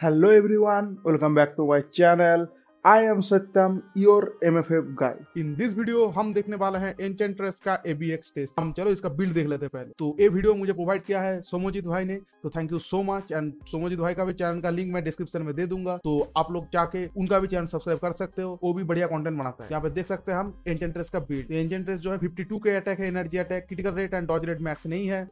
Hello everyone, welcome back to my channel. I am Satyam, your MFF guy. In this video हम देखने वाले हैं एन्चेंट्रेस का ABX test. हम चलो इसका बिल्ड देख लेते हैं पहले। तो ये वीडियो मुझे प्रोवाइड किया है सोमोजीत भाई ने, तो thank you so much. And Somojit भाई का भी चैनल का लिंक मैं डिस्क्रिप्शन में दे दूंगा, तो आप लोग जाके उनका भी चैनल सब्सक्राइब कर सकते हो। वो भी बढ़िया कंटेंट बनाता है। यहाँ पे देख सकते हैं हम एन्चेंट्रेस का बिल्ड। एन्चेंट्रेस जो है 52 के अटैक है, energy attack, critical rate and dodge rate max नहीं है।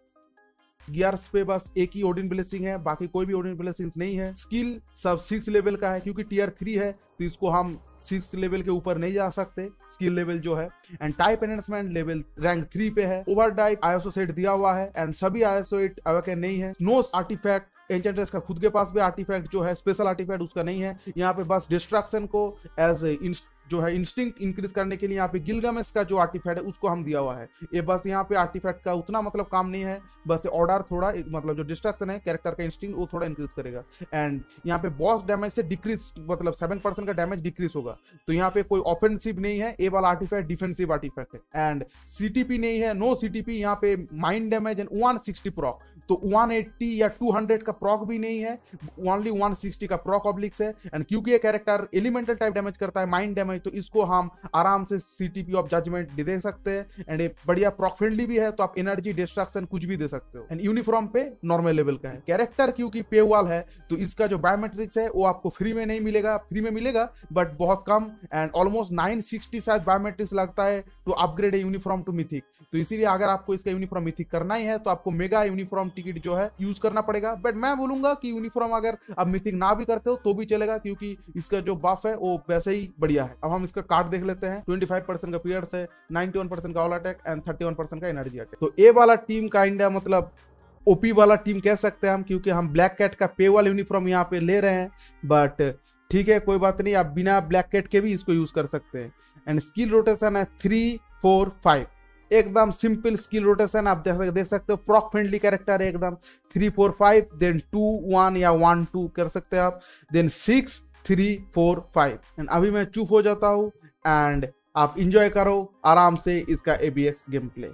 गियर्स पे बस एक ही ओडिन ब्लेसिंग है, बाकी कोई भी ओडिन ब्लेसिंग्स नहीं है। स्किल सब 6 लेवल का है, क्योंकि टियर 3 है तो इसको हम 6 लेवल के ऊपर नहीं जा सकते स्किल लेवल जो है। And type enhancement level rank 3 पे है। ओवरड्राइव ISO सेट दिया हुआ है एंड सभी ISO 8 अवेकन नहीं है। नो आर्टिफैक्ट, एन्चेंट्रेस का खुद के पास भी आर्टिफैक्ट जो है स्पेशल आर्टिफैक्ट उसका नहीं है। यहाँ पे बस डिस्ट्रक्शन को एज जो है इंस्टिंक्ट इंक्रीज करने के लिए यहाँ पे गिलगामेश का जो आर्टिफैक्ट है उसको हम दिया हुआ है। ये बस यहाँ पे आर्टिफैक्ट का उतना मतलब काम नहीं है, बस ऑर्डर थोड़ा मतलब जो डिस्ट्रक्शन है कैरेक्टर का इंस्टिंक्ट वो थोड़ा इंक्रीज करेगा। एंड यहाँ पे बॉस डैमेज से डिक्रीज मतलब 7% का डैमेज डिक्रीज होगा। तो यहाँ पे कोई ऑफेंसिव नहीं है, ये वाला आर्टिफैक्ट डिफेंसिव आर्टिफैक्ट है। एंड CTP नहीं है, नो CTP। यहाँ पे माइंड डैमेज एंड 160 प्रॉक, तो 180 या 200 का प्रॉक भी नहीं है, ओनली 160 का प्रॉक ऑब्लिक्स है। एंड क्योंकि ये कैरेक्टर एलिमेंटल टाइप डैमेज करता है, माइंड डैमेज, तो इसको हम आराम से CTP ऑफ जजमेंट दे सकते हैं। एंड ये बढ़िया प्रॉक फ्रेंडली भी है, तो आप एनर्जी डिस्ट्रक्शन कुछ भी दे सकते हो। एंड यूनिफॉर्म पे नॉर्मल लेवल का है। कैरेक्टर क्योंकि पे वाल है तो इसका जो बायोमेट्रिक्स है वो आपको फ्री में नहीं मिलेगा, फ्री में मिलेगा बट बहुत कम। एंड ऑलमोस्ट 960 शायद बायोमेट्रिक्स लगता है तो अपग्रेड है यूनिफॉर्म टू मिथिक। तो इसीलिए अगर आपको इसका यूनिफॉर्म मिथिक करना ही है तो आपको मेगा यूनिफॉर्म टिकट जो है यूज करना पड़ेगा। बट मैं बोलूंगा कि यूनिफॉर्म अगर आप मिथिक ना भी करते हो तो भी चलेगा, क्योंकि इसका जो बफ है वो वैसे ही बढ़िया है। अब हम इसका कार्ड देख लेते हैं। 25% का पीरियड्स है, 91% का ऑल अटैक एंड 31% का एनर्जी अटैक। तो ए वाला टीम का इंडिया मतलब ओपी वाला टीम कह सकते हैं हम, क्योंकि हम ब्लैक कैट का पे वाला यूनिफॉर्म यहाँ पे ले रहे हैं। बट ठीक है, कोई बात नहीं, आप बिना ब्लैक कैट के भी इसको यूज कर सकते हैं। एंड स्किल रोटेशन है 3, 4, 5, एकदम सिंपल स्किल रोटेशन। आप देख सकते हो, प्रॉक फ्रेंडली कैरेक्टर है एकदम। 3, 4, 5, देन 2, 1 या 1, 2 कर सकते हैं आप, देन 6, 3, 4, 5। एंड अभी मैं चुप हो जाता हूँ एंड आप इंजॉय करो आराम से इसका ABX गेम प्ले।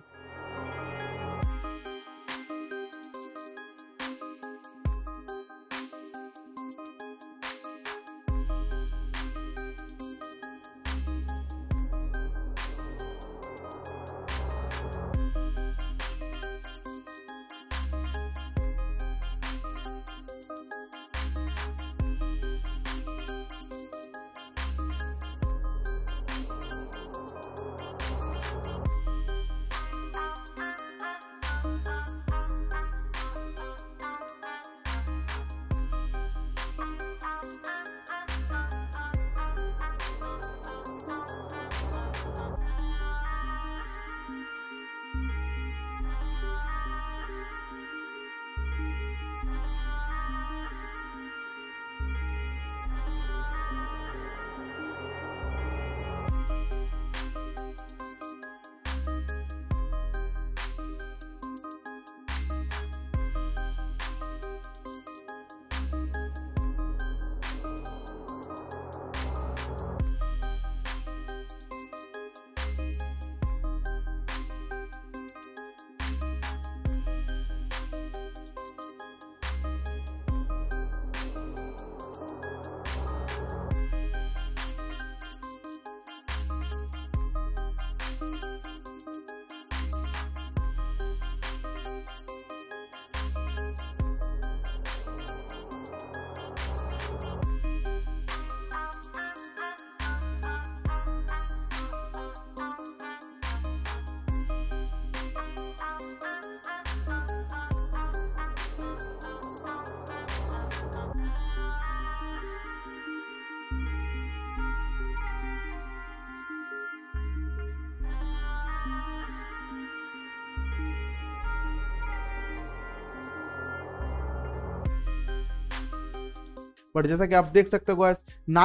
बट जैसा कि आप देख सकते हो गाइस,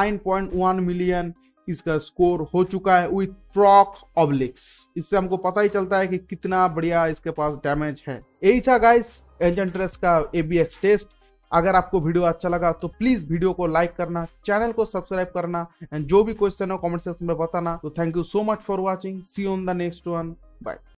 9.1 मिलियन इसका स्कोर हो चुका है विथ प्रॉक ऑब्लिक्स। इससे हमको पता ही चलता है कि कितना बढ़िया इसके पास डैमेज है। यही था गाइस एन्चेंट्रेस का ABX टेस्ट। अगर आपको वीडियो अच्छा लगा तो प्लीज वीडियो को लाइक करना, चैनल को सब्सक्राइब करना एंड जो भी क्वेश्चन हो कमेंट सेक्शन में बताना। तो thank you so much for watching, see you on the next one, bye.